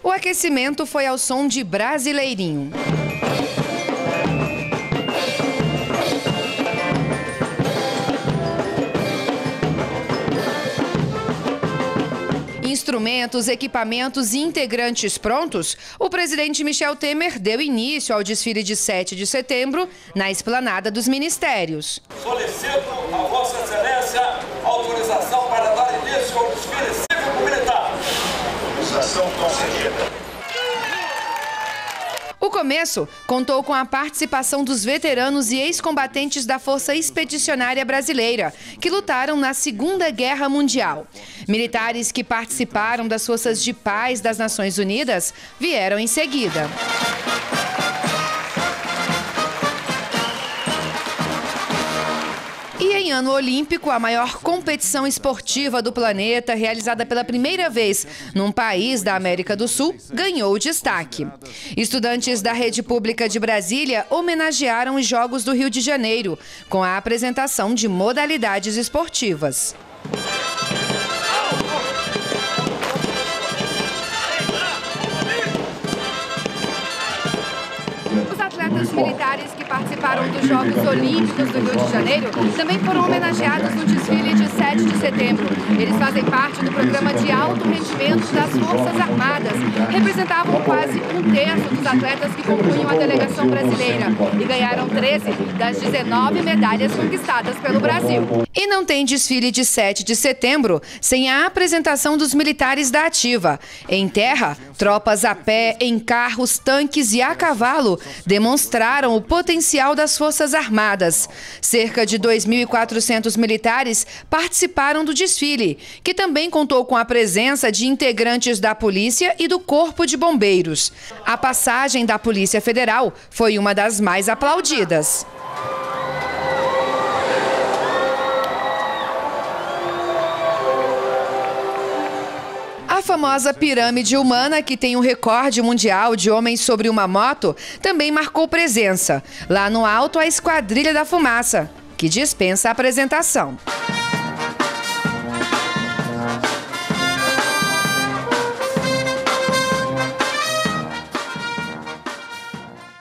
O aquecimento foi ao som de Brasileirinho. Instrumentos, equipamentos e integrantes prontos, o presidente Michel Temer deu início ao desfile de 7 de setembro na Esplanada dos Ministérios. Solicito a Vossa Excelência autorização para dar início ao desfile cívico-militar. Autorização concedida. O começo contou com a participação dos veteranos e ex-combatentes da Força Expedicionária Brasileira, que lutaram na Segunda Guerra Mundial. Militares que participaram das Forças de Paz das Nações Unidas vieram em seguida. E em ano olímpico, a maior competição esportiva do planeta, realizada pela primeira vez num país da América do Sul, ganhou destaque. Estudantes da Rede Pública de Brasília homenagearam os Jogos do Rio de Janeiro, com a apresentação de modalidades esportivas. Os atletas militares que participaram dos Jogos Olímpicos do Rio de Janeiro também foram homenageados no desfile de 7 de setembro. Eles fazem parte do programa de alto rendimento das Forças Armadas. Representavam quase um terço dos atletas que compunham a delegação brasileira e ganharam 13 das 19 medalhas conquistadas pelo Brasil. E não tem desfile de 7 de setembro sem a apresentação dos militares da ativa. Em terra, tropas a pé, em carros, tanques e a cavalo demonstraram o potencial das Forças Armadas. Cerca de 2.400 militares participaram do desfile, que também contou com a presença de integrantes da Polícia e do Corpo de Bombeiros. A passagem da Polícia Federal foi uma das mais aplaudidas. A famosa pirâmide humana, que tem um recorde mundial de homens sobre uma moto, também marcou presença. Lá no alto, a Esquadrilha da Fumaça, que dispensa a apresentação.